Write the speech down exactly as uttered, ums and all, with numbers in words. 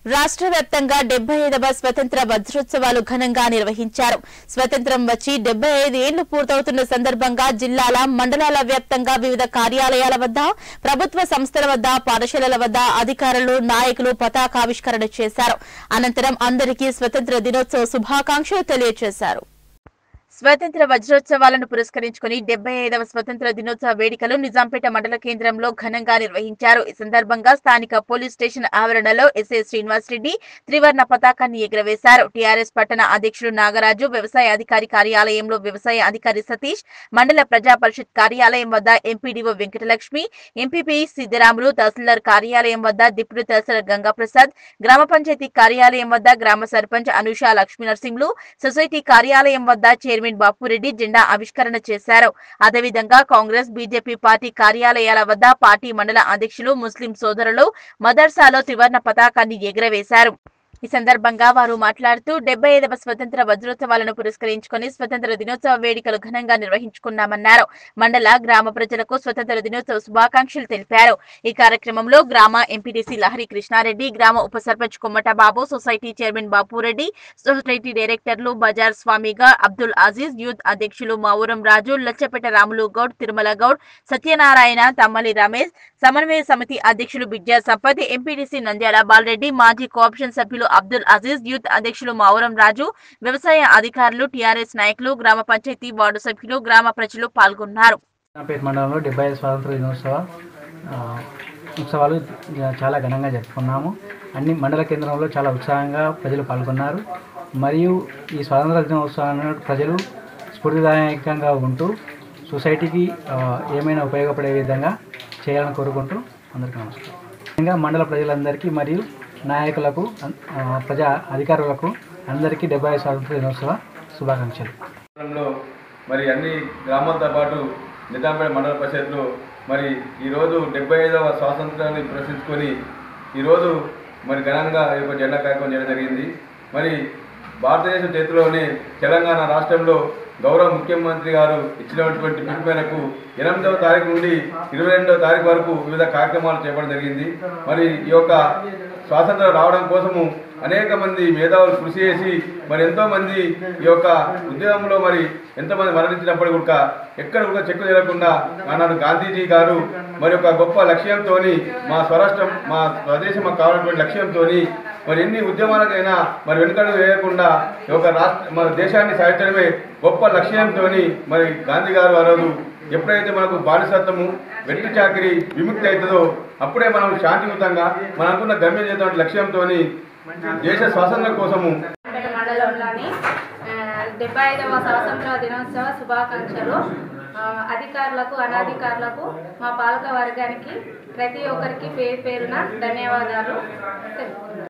రాష్ట్ర వ్యాప్తంగా డెబ్బై ఐదవ స్వతంత్ర వజ్రోత్సవాలు ఘనంగా నిర్వహించారు. స్వతంత్రం వచ్చి డెబ్బై ఐదు ఏళ్లు పూర్తవుతున్న సందర్భంగా జిల్లాల, మండలాల వ్యాప్తంగా వివిధ కార్యాలయాల వద్ద, ప్రభుత్వ సంస్థల వద్ద, పాఠశాలల వద్ద అధికారులు, నాయకులు పతాకావిష్కరణ చేశారు. అనంతరం అందరికీ స్వతంత్ర దినోత్సవ శుభాకాంక్షలు తెలియజేశారు. స్వతంత్ర వజ్రోత్సవాలను పురస్కరించుకుని డెబ్బై ఐదవ స్వతంత్ర దినోత్సవ వేడుకలు నిజాంపేట మండల కేంద్రంలో ఘనంగా నిర్వహించారు. ఈ సందర్భంగా స్థానిక పోలీస్ స్టేషన్ ఆవరణలో ఎస్ఐ శ్రీనివాస్ రెడ్డి త్రివర్ణ పతాకాన్ని ఎగురవేశారు. టీఆర్ఎస్ పట్టణ అధ్యక్షుడు నాగరాజు, వ్యవసాయ అధికారి కార్యాలయంలో వ్యవసాయ అధికారి సతీష్, మండల ప్రజా పరిషత్ కార్యాలయం వద్ద ఎంపీడీఓ వెంకటలక్ష్మి, ఎంపీపీ సిద్దిరాములు, తహసీల్దార్ కార్యాలయం వద్ద డిప్యూటీ తహసీల్దార్ గంగాప్రసాద్, గ్రామ పంచాయతీ కార్యాలయం వద్ద గ్రామ సర్పంచ్ అనూష లక్ష్మీనరసింహులు, సొసైటీ కార్యాలయం వద్ద చైర్మన్ బాపురెడ్డి జెండా ఆవిష్కరణ చేశారు. అదేవిధంగా కాంగ్రెస్, బీజేపీ పార్టీ కార్యాలయాల వద్ద పార్టీ మండల అధ్యక్షులు, ముస్లిం సోదరులు మదర్సాలో త్రివర్ణ పతాకాన్ని ఎగురవేశారు. ఈ సందర్భంగా వారు మాట్లాడుతూ డెబ్బై ఐదవ స్వతంత్ర వజ్రోత్సవాలను పురస్కరించుకుని స్వతంత్ర దినోత్సవ వేడుకలు ఘనంగా నిర్వహించుకున్నామన్నారు. మండల, గ్రామ ప్రజలకు స్వతంత్ర దినోత్సవ శుభాకాంక్షలు తెలిపారు. ఈ కార్యక్రమంలో గ్రామ ఎంపీటీసీ లహరి కృష్ణారెడ్డి, గ్రామ ఉప sarpanch Kommata Babu, society chairman Bapureddy, society డైరెక్టర్లు బజార్ స్వామిగా, అబ్దుల్ అజీజ్, యూత్ అధ్యక్షులు మావురం రాజు, లచ్చపేట రాములు గౌడ్, తిరుమల గౌడ్, సత్యనారాయణ, తమ్మలి రమేష్, సమన్వయ సమితి అధ్యక్షులు బిడ్జా సంపత్, ఎంపీటీసీ నంద్యాల బాలరెడ్డి, మాజీ కోఆప్షన్ సభ్యులు అబ్దుల్ అజీజ్, యూత్ అధ్యక్షులు మావురం రాజు, వ్యవసాయ అధికారులు, టీఆర్ఎస్ నాయకులు, గ్రామ పంచాయతీ వార్డు సభ్యులు, గ్రామ ప్రజలు పాల్గొన్నారు. మండలంలో డెబ్బై ఐదు స్వాతంత్ర దినోత్సవ ఉత్సవాలు చాలా ఘనంగా జరుపుకున్నాము. అన్ని మండల కేంద్రంలో చాలా ఉత్సాహంగా ప్రజలు పాల్గొన్నారు. మరియు ఈ స్వాతంత్ర దినోత్సవాన్ని ప్రజలు స్ఫూర్తిదాయకంగా ఉంటూ సొసైటీకి ఏమైనా ఉపయోగపడే విధంగా చేయాలని కోరుకుంటూ అందరికీ నమస్కారం. ఇంకా మండల ప్రజలందరికీ మరియు నాయకులకు, ప్రజా అధికారులకు అందరికీ డెబ్బై ఐదు స్వాతంత్ర దినోత్సవ శుభాకాంక్షలు. మరి అన్ని గ్రామాలతో పాటు నిజాంపేట మండల పరిషత్లో మరి ఈరోజు డెబ్బై ఐదవ స్వాతంత్రాన్ని ప్రదర్శించుకొని ఈరోజు మరి ఘనంగా ఈ యొక్క జెండా కార్యక్రమం చేయడం జరిగింది. మరి భారతదేశం చేతిలోనే తెలంగాణ రాష్ట్రంలో గౌరవ ముఖ్యమంత్రి గారు ఇచ్చినటువంటి పిలుపు మేరకు ఎనిమిదవ తారీఖు నుండి ఇరవై రెండవ తారీఖు వరకు వివిధ కార్యక్రమాలు చేపట్టడం జరిగింది. మరి ఈ యొక్క స్వాతంత్రం రావడం కోసము అనేక మంది మేధావులు కృషి చేసి మరి ఎంతోమంది ఈ యొక్క ఉద్యమంలో మరి ఎంతోమంది మరణించినప్పుడు కూడా ఎక్కడ కూడా చెక్కు చేయకుండా ఆనాడు గాంధీజీ గారు మరి ఒక గొప్ప లక్ష్యంతో మా స్వరాష్ట్రం, మా స్వదేశం మాకు కావాలన్నటువంటి లక్ష్యంతో మరి ఎన్ని ఉద్యమాలకైనా మరి వెనుకడుగు వేయకుండా ఈ యొక్క రాష్ట్ర మన దేశాన్ని సాధించడమే గొప్ప లక్ష్యంతో మరి గాంధీ గారు ఆ రోజు ఎప్పుడైతే మనకు బానిసత్వము, వెట్టి చాకిరి విముక్తి అవుతుందో అప్పుడే మనం శాంతియుతంగా మనం అనుకున్న గమ్యం చేసేటువంటి లక్ష్యంతో దేశ స్వాతంత్ర్యం కోసము మండలంలోని డెబ్బై ఐదవ స్వాతంత్ర దినోత్సవ శుభాకాంక్షలు. అధికారులకు, అనధికారులకు, మా పాలక వర్గానికి ప్రతి ఒక్కరికి పేరు పేరున ధన్యవాదాలు.